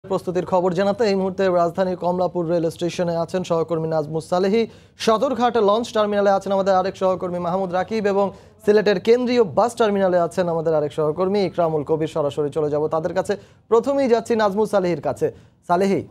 প্রস্তুতির খবর জানাতে এই মুহূর্তে রাজধানীর কমলাপুর রেল স্টেশনে আছেন সহকর্মী নাজমুস সালেহী। সদরঘাট লঞ্চ টার্মিনালে আছেন আমাদের আরেক সহকর্মী মাহমুদ রাকিব এবং সিলেটের কেন্দ্রীয় বাস টার্মিনালে আছেন আমাদের আরেক সহকর্মী ইকরামুল কবির। সরাসরি চলে যাব তাদের কাছে। প্রথমেই যাচ্ছি নাজমুস সালেহীর কাছে। সালেহী,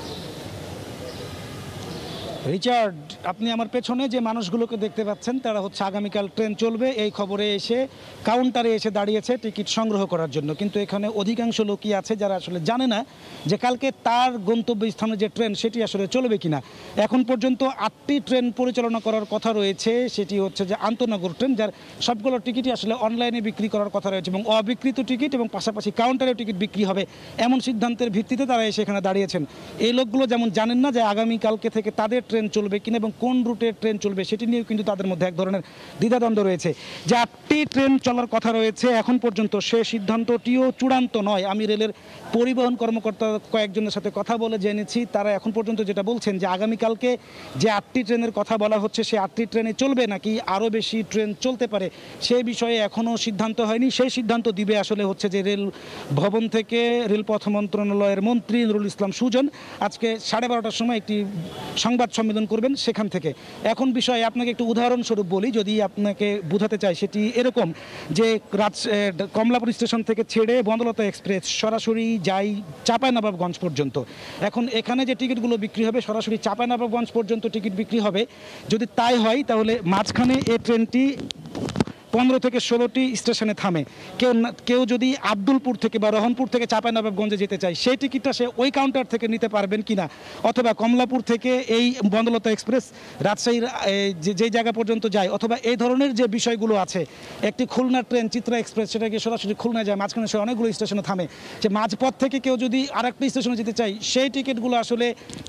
রিচার্ড, আপনি আমার পেছনে যে মানুষগুলোকে দেখতে পাচ্ছেন তারা হচ্ছে আগামীকাল ট্রেন চলবে এই খবরে এসে কাউন্টারে এসে দাঁড়িয়েছে টিকিট সংগ্রহ করার জন্য। কিন্তু এখানে অধিকাংশ লোকই আছে যারা আসলে জানে না যে কালকে তার গন্তব্যস্থানে যে ট্রেন সেটি আসলে চলবে কিনা। এখন পর্যন্ত 8টি ট্রেন পরিচালনা করার কথা রয়েছে, সেটি হচ্ছে যে আন্তনগর ট্রেন, যার সবগুলো টিকিটই আসলে অনলাইনে বিক্রি করার কথা রয়েছে এবং অবিকৃত টিকিট এবং পাশাপাশি কাউন্টারেও টিকিট বিক্রি হবে এমন সিদ্ধান্তের ভিত্তিতে তারা এসে এখানে দাঁড়িয়েছেন। এই লোকগুলো যেমন জানেন না যে আগামীকালকে থেকে তাদের ট্রেন চলবে কিনা এবং কোন রুটে ট্রেন চলবে সেটি নিয়েও কিন্তু তাদের মধ্যে এক ধরনের দ্বিধাদ্বন্দ্ব রয়েছে। যে 8টি ট্রেন চলার কথা রয়েছে এখন পর্যন্ত সে সিদ্ধান্তটিও চূড়ান্ত নয়। আমি রেলের পরিবহন কর্মকর্তা কয়েকজনের সাথে কথা বলে জেনেছি, তারা এখন পর্যন্ত যেটা বলছেন যে আগামীকালকে যে 8টি ট্রেনের কথা বলা হচ্ছে সে 8টি ট্রেনে চলবে নাকি আরও বেশি ট্রেন চলতে পারে সেই বিষয়ে এখনও সিদ্ধান্ত হয়নি। সেই সিদ্ধান্ত দিবে আসলে হচ্ছে যে রেল ভবন থেকে রেলপথ মন্ত্রণালয়ের মন্ত্রী নুরুল ইসলাম সুজন আজকে 12:30টার সময় একটি সংবাদ সম্মেলন করবেন সেখান থেকে। এখন বিষয়ে আপনাকে একটু উদাহরণস্বরূপ বলি, যদি আপনাকে বোঝাতে চাই, সেটি এরকম যে কমলাপুর স্টেশন থেকে ছেড়ে বন্দলতা এক্সপ্রেস সরাসরি যায় চাঁপাইনবাবগঞ্জ পর্যন্ত। এখন এখানে যে টিকিটগুলো বিক্রি হবে সরাসরি চাঁপাইনবাবগঞ্জ পর্যন্ত টিকিট বিক্রি হবে। যদি তাই হয় তাহলে মাঝখানে এই ট্রেনটি 15 থেকে 16টি স্টেশনে থামে। কেউ যদি আব্দুলপুর থেকে বা রহনপুর থেকে চাঁপাইনবাবগঞ্জে যেতে চায় সেই টিকিটটা সে ওই কাউন্টার থেকে নিতে পারবেন কিনা, অথবা কমলাপুর থেকে এই বন্দলতা এক্সপ্রেস রাজশাহীর যেই জায়গা পর্যন্ত যায়, অথবা এই ধরনের যে বিষয়গুলো আছে। একটি খুলনার ট্রেন চিত্রা এক্সপ্রেস, সেটা গিয়ে সরাসরি খুলনায় যায়, মাঝখানে সে অনেকগুলো স্টেশনে থামে। যে মাঝপথ থেকে কেউ যদি আরেকটা স্টেশনে যেতে চায় সেই টিকিটগুলো আসলে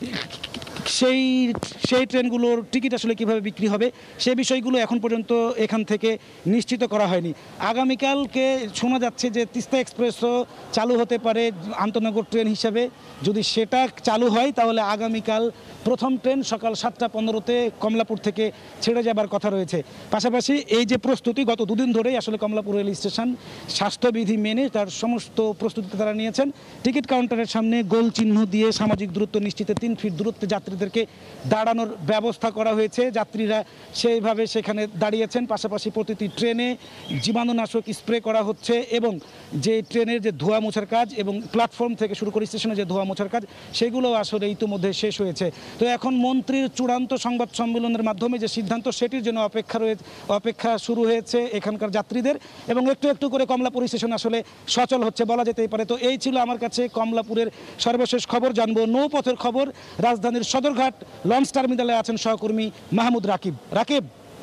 সেই ট্রেনগুলোর টিকিট আসলে কিভাবে বিক্রি হবে সে বিষয়গুলো এখন পর্যন্ত এখান থেকে নিশ্চিত করা হয়নি। আগামীকালকে শোনা যাচ্ছে যে তিস্তা এক্সপ্রেসও চালু হতে পারে আন্তনগর ট্রেন হিসাবে। যদি সেটা চালু হয় তাহলে আগামীকাল প্রথম ট্রেন সকাল 7:15-তে কমলাপুর থেকে ছেড়ে যাবার কথা রয়েছে। পাশাপাশি এই যে প্রস্তুতি, গত দুদিন ধরেই আসলে কমলাপুর রেল স্টেশন স্বাস্থ্যবিধি মেনে তার সমস্ত প্রস্তুতি তারা নিয়েছেন। টিকিট কাউন্টারের সামনে গোল চিহ্ন দিয়ে সামাজিক দূরত্ব নিশ্চিতে 3 ফিট দূরত্বে যাত্রীদেরকে দাঁড়ানোর ব্যবস্থা করা হয়েছে। যাত্রীরা সেইভাবে সেখানে দাঁড়িয়েছেন। পাশাপাশি প্রতিটি ট্রেনে জীবাণুনাশক স্প্রে করা হচ্ছে এবং যে ট্রেনের যে ধোয়া মোছার কাজ এবং প্ল্যাটফর্ম থেকে শুরু করে স্টেশনে যে ধোয়া মোছার কাজ সেগুলো আসলে ইতিমধ্যে শেষ হয়েছে। তো এখন মন্ত্রীর চূড়ান্ত সংবাদ সম্মেলনের মাধ্যমে যে সিদ্ধান্ত সেটির জন্য অপেক্ষা শুরু হয়েছে এখানকার যাত্রীদের, এবং একটু একটু করে কমলাপুর স্টেশন আসলে সচল হচ্ছে বলা যেতেই পারে। তো এই ছিল আমার কাছে কমলাপুরের সর্বশেষ খবর। জানবো নৌপথের খবর। রাজধানীর সদরঘাট লঞ্চ টার্মিনালে আছেন সহকর্মী মাহমুদ রাকিব। রাকিব,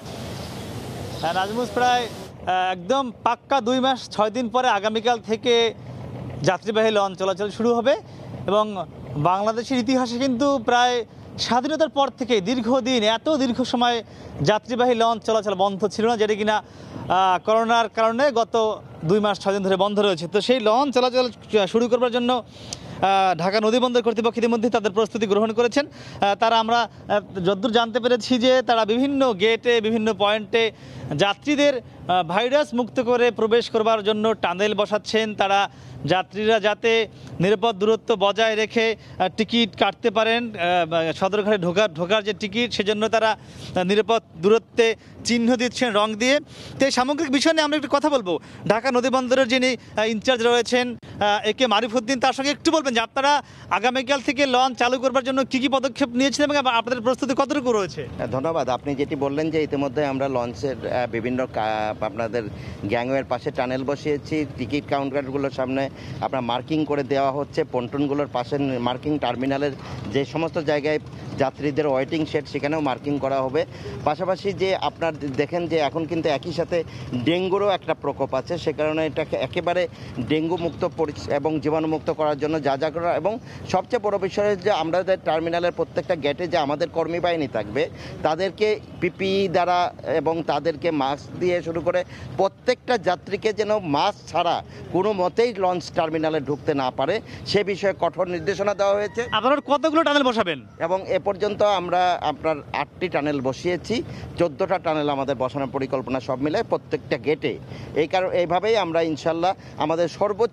নাজমুস, প্রায় একদম পাক্কা 2 মাস 6 দিন পরে আগামীকাল থেকে যাত্রীবাহী লঞ্চ চলাচল শুরু হবে এবং বাংলাদেশের ইতিহাসে কিন্তু প্রায় স্বাধীনতার পর থেকে দীর্ঘদিন এত দীর্ঘ সময় যাত্রীবাহী লঞ্চ চলাচল বন্ধ ছিল না, যেটি কিনা করোনার কারণে গত 2 মাস 6 দিন ধরে বন্ধ রয়েছে। তো সেই লঞ্চ চলাচল শুরু করবার জন্য ঢাকা নদীবন্দর কর্তৃপক্ষ ইতিমধ্যে তাদের প্রস্তুতি গ্রহণ করেছেন। তারা আমরা যতদূর জানতে পেরেছি যে তারা বিভিন্ন গেটে বিভিন্ন পয়েন্টে যাত্রীদের ভাইরাস মুক্ত করে প্রবেশ করবার জন্য টানেল বসাচ্ছেন। তারা যাত্রীরা যাতে নিরাপদ দূরত্ব বজায় রেখে টিকিট কাটতে পারেন, সদরঘাটে ঢোকার যে টিকিট সেজন্য তারা নিরাপদ দূরত্বে চিহ্ন দিচ্ছেন রং দিয়ে। তো এই সামগ্রিক বিষয় নিয়ে আমরা একটু কথা বলবো। ঢাকা নদীবন্দরের যিনি ইনচার্জ রয়েছেন একে মারিফুদ্দিন, তার সঙ্গে একটু বলবেন যে আপনারা আগামীকাল থেকে লঞ্চ চালু করবার জন্য কী কী পদক্ষেপ নিয়েছেন এবং আপনাদের প্রস্তুতি কতটুকু রয়েছে? ধন্যবাদ। আপনি যেটি বললেন যে ইতিমধ্যে আমরা লঞ্চের বিভিন্ন আপনাদের গ্যাংওয়ের পাশে টানেল বসিয়েছি, টিকিট কাউন্টারগুলোর সামনে আপনার মার্কিং করে দেওয়া হচ্ছে, পন্টনগুলোর পাশে মার্কিং, টার্মিনালের যে সমস্ত জায়গায় যাত্রীদের ওয়েটিং শেড সেখানেও মার্কিং করা হবে। পাশাপাশি যে আপনার দেখেন যে এখন কিন্তু একই সাথে ডেঙ্গুরও একটা প্রকোপ আছে, সে কারণে এটাকে একেবারে ডেঙ্গু মুক্ত এবং জীবাণুমুক্ত করার জন্য যা যা করা, এবং সবচেয়ে বড় বিষয় যে আমাদের টার্মিনালের প্রত্যেকটা গেটে যে আমাদের কর্মী বাহিনী থাকবে তাদেরকে পিপিই দ্বারা এবং তাদেরকে মাস্ক দিয়ে শুরু করে প্রত্যেকটা যাত্রীকে যেন মাস্ক ছাড়া কোনো মতেই লঞ্চ টার্মিনালে ঢুকতে না পারে সে বিষয়ে কঠোর নির্দেশনা দেওয়া হয়েছে। আপনারা কতগুলো টানেল বসাবেন? এবং এ পর্যন্ত আমরা আপনার 8টি টানেল বসিয়েছি, 14টা টানেল আমাদের বসানোর পরিকল্পনা সব মিলে প্রত্যেকটা গেটে। এইভাবেই আমরা ইনশাল্লাহ আমাদের সর্বোচ্চ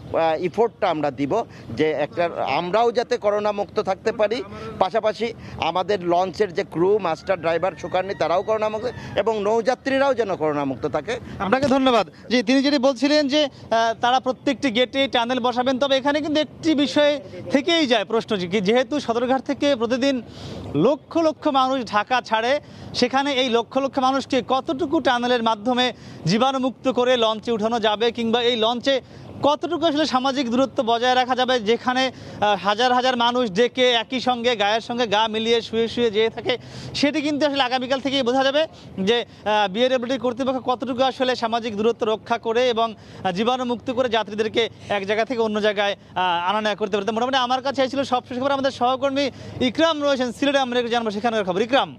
ইফোর্টটা আমরা দিব যে একটা আমরাও যাতে করোনা মুক্ত থাকতে পারি, পাশাপাশি আমাদের লঞ্চের যে ক্রু, মাস্টার, ড্রাইভার, সুকান্নি তারাও করোনা মুক্ত এবং নৌযাত্রীরাও যেন করোনা মুক্ত থাকে। আপনাকে ধন্যবাদ। যে তিনি যেটি বলছিলেন যে তারা প্রত্যেকটি গেটে টানেল বসাবেন, তবে এখানে কিন্তু একটি বিষয় থেকেই যায় প্রশ্ন, যেহেতু সদরঘাট থেকে প্রতিদিন লক্ষ লক্ষ মানুষ ঢাকা ছাড়ে, সেখানে এই লক্ষ লক্ষ মানুষকে কতটুকু টানেলের মাধ্যমে জীবাণুমুক্ত করে লঞ্চে উঠানো যাবে, কিংবা এই লঞ্চে কতটুকু আসলে সামাজিক দূরত্ব বজায় রাখা যাবে, যেখানে হাজার হাজার মানুষ ডেকে একই সঙ্গে গায়ের সঙ্গে গা মিলিয়ে শুয়ে শুয়ে যেয়ে থাকে, সেটি কিন্তু আসলে আগামীকাল থেকেই বোঝা যাবে যে বিআরডব্লিউটি কর্তৃপক্ষ কতটুকু আসলে সামাজিক দূরত্ব রক্ষা করে এবং জীবাণুমুক্ত করে যাত্রীদেরকে এক জায়গা থেকে অন্য জায়গায় আনা নেওয়া করতে পারতে। মোটামুটি আমার কাছে ছিল সবশেষ খবর। আমাদের সহকর্মী ইকরাম রয়েছেন সিলেটে, আমরা একটু জানবো সেখানকার খবর। ইকরাম।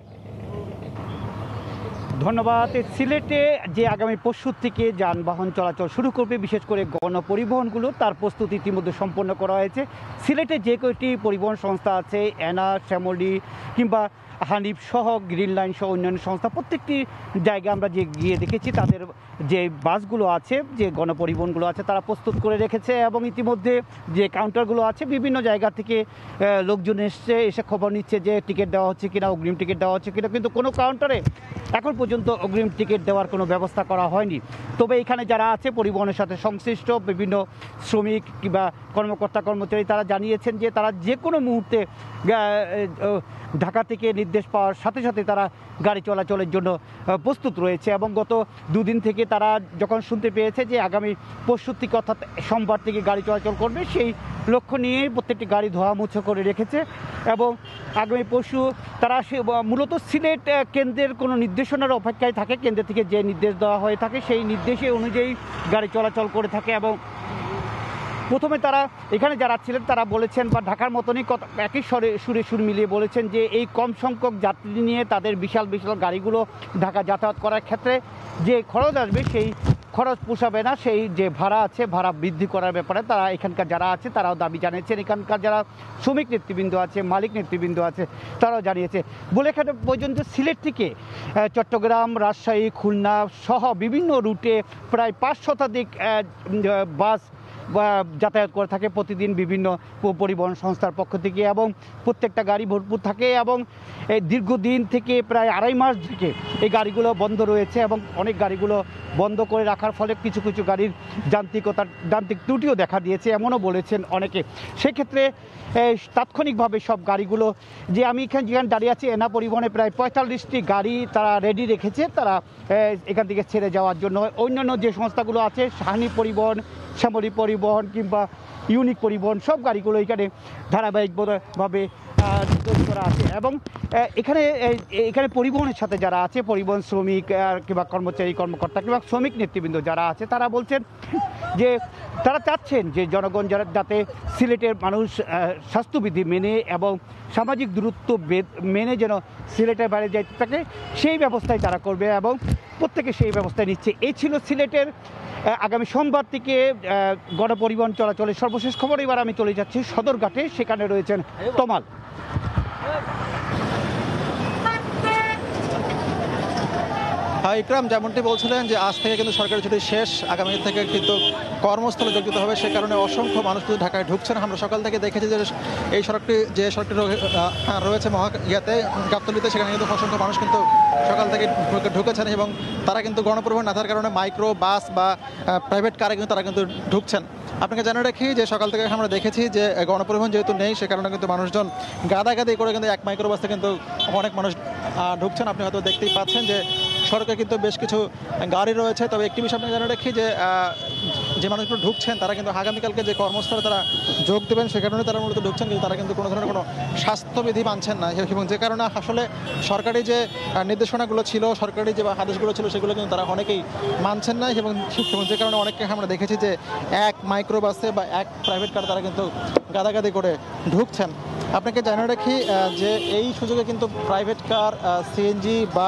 ধন্যবাদ। সিলেটে যে আগামী পরশু থেকে যানবাহন চলাচল শুরু করবে, বিশেষ করে গণপরিবহনগুলো, তার প্রস্তুতি ইতিমধ্যে সম্পন্ন করা হয়েছে। সিলেটে যে কয়টি পরিবহন সংস্থা আছে, এনা, শ্যামলী কিংবা হানিফ সহ গ্রিন লাইন সহ অন্যান্য সংস্থা, প্রত্যেকটি জায়গায় আমরা যে গিয়ে দেখেছি তাদের যে বাসগুলো আছে, যে গণপরিবহনগুলো আছে, তারা প্রস্তুত করে রেখেছে এবং ইতিমধ্যে যে কাউন্টারগুলো আছে বিভিন্ন জায়গা থেকে লোকজন এসে খবর নিচ্ছে যে টিকিট দেওয়া হচ্ছে কিনা, অগ্রিম টিকিট দেওয়া হচ্ছে কিনা, কিন্তু কোনো কাউন্টারে এখন পর্যন্ত অগ্রিম টিকিট দেওয়ার কোনো ব্যবস্থা করা হয়নি। তবে এখানে যারা আছে পরিবহনের সাথে সংশ্লিষ্ট বিভিন্ন শ্রমিক কিংবা কর্মকর্তা কর্মচারী, তারা জানিয়েছেন যে তারা যে কোনো মুহূর্তে ঢাকা থেকে নির্দেশ পাওয়ার সাথে সাথে তারা গাড়ি চলাচলের জন্য প্রস্তুত রয়েছে এবং গত দুদিন থেকে তারা যখন শুনতে পেয়েছে যে আগামী পরশু থেকে অর্থাৎ সোমবার থেকে গাড়ি চলাচল করবে, সেই লক্ষ্য নিয়েই প্রত্যেকটি গাড়ি ধোয়া মুছে করে রেখেছে এবং আগামী পরশু তারা মূলত সিলেট কেন্দ্রের কোনো নির্দেশনার অপেক্ষায় থাকে। কেন্দ্র থেকে যে নির্দেশ দেওয়া হয়ে থাকে সেই নির্দেশে অনুযায়ী গাড়ি চলাচল করে থাকে এবং প্রথমে তারা এখানে যারা ছিলেন তারা বলেছেন বা ঢাকার মতনই একই সুরে সুর মিলিয়ে বলেছেন যে এই কম সংখ্যক যাত্রী নিয়ে তাদের বিশাল বিশাল গাড়িগুলো ঢাকা যাতায়াত করার ক্ষেত্রে যে খরচ আসবে সেই খরচ পোষাবে না। সেই যে ভাড়া আছে, ভাড়া বৃদ্ধি করার ব্যাপারে তারা এখানকার যারা আছে তারাও দাবি জানিয়েছেন। এখানকার যারা শ্রমিক নেতৃবৃন্দ আছে, মালিক নেতৃবৃন্দ আছে, তারাও জানিয়েছে। বলে এখানে পর্যন্ত সিলেট থেকে চট্টগ্রাম, রাজশাহী, খুলনা সহ বিভিন্ন রুটে প্রায় 5 শতাধিক বাস যাতায়াত করে থাকে প্রতিদিন বিভিন্ন পরিবহন সংস্থার পক্ষ থেকে এবং প্রত্যেকটা গাড়ি ভরপুর থাকে এবং এই দীর্ঘদিন থেকে প্রায় 2.5 মাস থেকে এই গাড়িগুলো বন্ধ রয়েছে এবং অনেক গাড়িগুলো বন্ধ করে রাখার ফলে কিছু কিছু গাড়ির যান্ত্রিক ত্রুটিও দেখা দিয়েছে, এমনও বলেছেন অনেকে। সেক্ষেত্রে তাৎক্ষণিকভাবে সব গাড়িগুলো যে আমি যেখানে দাঁড়িয়ে আছি, এনা পরিবহনে প্রায় 45টি গাড়ি তারা রেডি রেখেছে তারা এখান থেকে ছেড়ে যাওয়ার জন্য। অন্যান্য যে সংস্থাগুলো আছে, হানিফ পরিবহন, শ্যামলী পরিবহন কিংবা ইউনিক পরিবহন, সব গাড়িগুলো এখানে ধারাবাহিকভাবে তৈরি করা আছে এবং এখানে পরিবহনের সাথে যারা আছে, পরিবহন শ্রমিক কিংবা কর্মচারী কর্মকর্তা কিংবা শ্রমিক নেতৃবৃন্দ যারা আছে, তারা বলছেন যে তারা চাচ্ছেন যে জনগণ যাতে সিলেটের মানুষ স্বাস্থ্যবিধি মেনে এবং সামাজিক দূরত্ব মেনে যেন সিলেটের বাইরে যাইতে থাকে, সেই ব্যবস্থাই তারা করবে এবং প্রত্যেকে সেই ব্যবস্থা নিচ্ছে। এই ছিল সিলেটের আগামী সোমবার থেকে গণপরিবহন চলাচলের সর্বশেষ খবর। এবার আমি চলে যাচ্ছি সদরঘাটে, সেখানে রয়েছেন তমাল। হ্যাঁ ইকরাম, যেমনটি বলছিলেন যে আজ থেকে কিন্তু সরকারি ছুটি শেষ, আগামী থেকে কিন্তু কর্মস্থলে যোগ দিতে হবে, সে কারণে অসংখ্য মানুষ কিন্তু ঢাকায় ঢুকছেন। আমরা সকাল থেকে দেখেছি যে এই সড়কটি রয়েছে গাবতলীতে, সেখানে কিন্তু অসংখ্য মানুষ কিন্তু সকাল থেকে ঢুকেছেন এবং তারা কিন্তু গণপরিবহন না থাকার কারণে মাইক্রো বাস বা প্রাইভেট কারে কিন্তু তারা কিন্তু ঢুকছেন। আপনাকে জানিয়ে রাখি যে সকাল থেকে আমরা দেখেছি যে গণপরিবহন যেহেতু নেই, সে কারণে কিন্তু মানুষজন গাদাগাদি করে কিন্তু এক মাইক্রো বাসে কিন্তু অনেক মানুষ ঢুকছেন। আপনি হয়তো দেখতেই পাচ্ছেন যে সড়কে কিন্তু বেশ কিছু গাড়ি রয়েছে। তবে একটি বিষয় আপনাকে জানিয়ে রাখি যে মানুষগুলো ঢুকছেন তারা কিন্তু আগামীকালকে যে কর্মস্থলে তারা যোগ দেবেন, সে কারণে তারা মূলত ঢুকছেন, কিন্তু তারা কিন্তু কোনো ধরনের কোনো স্বাস্থ্যবিধি মানছেন না এবং যে কারণে আসলে সরকারি যে নির্দেশনাগুলো ছিল, সরকারি যে আদেশগুলো ছিল, সেগুলো কিন্তু তারা অনেকেই মানছেন না এবং যে কারণে অনেককে আমরা দেখেছি যে এক মাইক্রো বাসে বা এক প্রাইভেট কার তারা কিন্তু গাদাগাদি করে ঢুকছেন। আপনাকে জানিয়ে রাখি যে এই সুযোগে কিন্তু প্রাইভেট কার, সিএনজি বা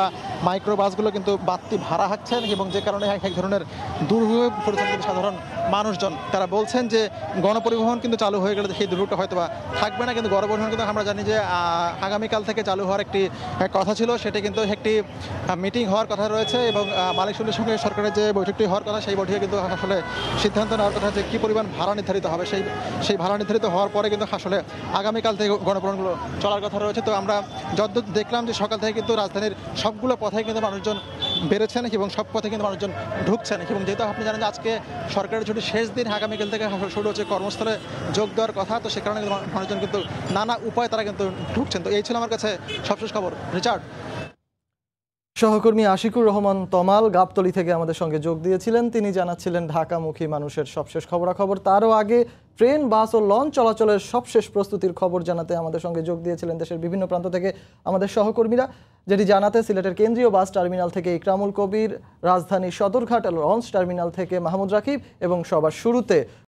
মাইক্রো বাসগুলো কিন্তু বাড়তি ভাড়া হাঁকছেন এবং যে কারণে এক ধরনের দুর্ভোগে পড়েছেন কিন্তু সাধারণ মানুষজন। তারা বলছেন যে গণপরিবহন কিন্তু চালু হয়ে গেলে সেই দুর্ভোগটা হয়তো বা থাকবে না, কিন্তু গণপরিবহন কিন্তু আমরা জানি যে আগামীকাল থেকে চালু হওয়ার একটি কথা ছিল, সেটি কিন্তু একটি মিটিং হওয়ার কথা রয়েছে এবং মালিক সমিতির সঙ্গে সরকারের যে বৈঠকটি হওয়ার কথা সেই বৈঠকে কিন্তু আসলে সিদ্ধান্ত নেওয়ার কথা যে কী পরিমাণ ভাড়া নির্ধারিত হবে, সেই ভাড়া নির্ধারিত হওয়ার পরে কিন্তু আসলে আগামীকাল থেকে গণপরিবহনগুলো চলার কথা রয়েছে। তো আমরা যতদূর দেখলাম যে সকাল থেকে কিন্তু রাজধানীর সবগুলো পথে কিন্তু মানুষজন বেড়েছেন এবং সব পথে কিন্তু মানুষজন ঢুকছেন এবং যেহেতু আপনি জানেন যে আজকে সরকারের ছুটি শেষ দিন, আগামীকাল থেকে শুরু হচ্ছে কর্মস্থলে যোগ দেওয়ার কথা, তো সে কারণে কিন্তু মানুষজন কিন্তু নানা উপায়ে তারা কিন্তু ঢুকছেন। তো এই ছিল আমার কাছে সবশেষ খবর। রিচার্ড। সহকর্মী আশিকুর রহমান তমাল গাবতলী থেকে আমাদের সঙ্গে যোগ দিয়েছিলেন। তিনি জানাচ্ছিলেন ঢাকামুখী মানুষের সবশেষ খবরাখবর। তারও আগে ট্রেন, বাস ও লঞ্চ চলাচলের সবশেষ প্রস্তুতির খবর জানাতে আমাদের সঙ্গে যোগ দিয়েছিলেন দেশের বিভিন্ন প্রান্ত থেকে আমাদের সহকর্মীরা, যেটি জানাতে সিলেটের কেন্দ্রীয় বাস টার্মিনাল থেকে ইকরামুল কবির, রাজধানীর সদরঘাট লঞ্চ টার্মিনাল থেকে মাহমুদ রাকিব এবং সবার শুরুতে